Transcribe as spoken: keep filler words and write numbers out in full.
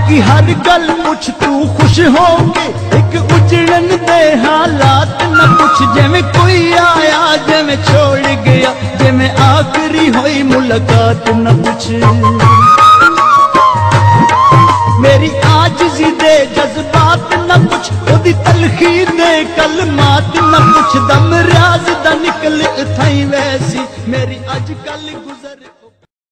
बाकी हर गल पुछ तू खुश होगे, एक उजड़न दे हालात न पुछ। जिवें कोई आया जिवें छोड़ गया, जिवें आखिरी हुई मुलाकात न पुछ। मेरी आजिज़ी दे जज्बात न पुछ, ओदी तलखी दे कलमात न पुछ। दम राज दा निकल थाई वैसी मेरी अजकल गुजर।